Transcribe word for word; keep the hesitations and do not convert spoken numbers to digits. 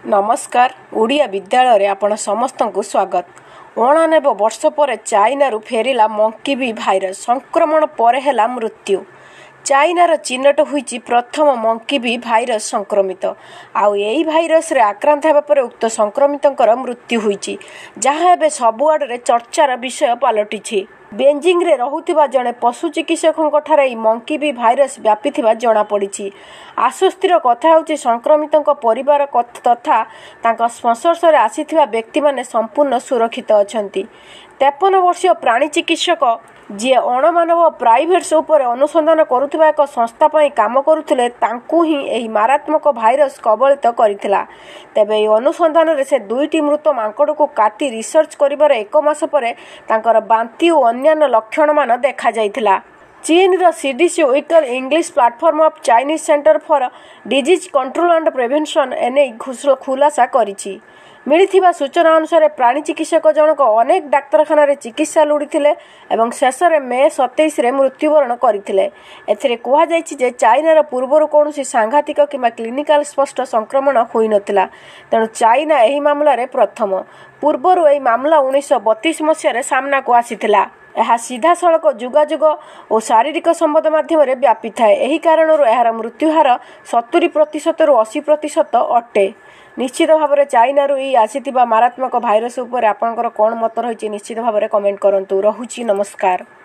नमस्कार। ओडिया विद्यालय आपण समस्त को स्वागत। अणानबे वर्ष पर चाइना फेरिला मंकी बी भाइरस संक्रमण पर हैला मृत्यु। चाइनार चिन्हट होईची प्रथम मंकी बी भाइरस संक्रमित आउ एई भाइरस रे आक्रांत हेबा पर उक्त संक्रमितंकर मृत्यु होईची, जहाँ एबे सबुआडे चर्चार विषय पलटिछि। बेजिंग रे रहुथिबा जणे पशु चिकित्सकଙ୍କ ठारे ई मंकी बी भाइरस व्यापिथिबा जणा पड़िछि। आश्वस्तिर कथा होछि संक्रमितଙ୍କ परिवार तथा तांका संस्पर्शरे आसीथिबा व्यक्ति माने संपूर्ण सुरक्षित अछंती। तेपन वर्षीय प्राणी चिकित्सक जी अणमानव प्राइवेट्स उपर अनुसंधान करुथिबा एक संस्था पई काम करुथिले तांकु ही एही मारात्मक भाइरस कबलित करिथिला। तेबे एही अनुसंधान रे से दुईटी मृत मांकड़ को काटी रिसर्च करिबार एक मास परे तांकर बांती और अन्य लक्षण मान देखा जाइथिला। चीन रो CDC weekly English platform of Chinese centre for disease control and prevention एने खुलासा करिछि। मिलिथिबा सूचना अनुसार प्राणी चिकित्सक जनक अनेक डाक्तरखाना रे चिकित्सा लोड़ीथिले एवं शेष में मे सतैश रे मृत्युवरण करथिले। एथिरे कुहा जायछि जे चाइनार पूर्वरु कोनोसी सांघातिक किंवा क्लिनिकल स्पष्ट संक्रमण होई नथिला, तेणु चाइना एही मामला रे प्रथम। पूर्वरु एही मामला उन्नीस बत्तीस मसीह रे सामना को आसीथिला। यह सीधा सड़क जोगाजोग और शारीरिक संबंध माध्यम व्यापी थाए। एही कारणरू यार मृत्युहार सत्तरी प्रतिशत रु अशी प्रतिशत अटे। निश्चित भाव में चाइनारू ई आसीथिबा मारात्मक भाइरस उपर आपनकर कोन मत रहिछि निश्चित भाव में कमेंट करंतु। रहुछि नमस्कार।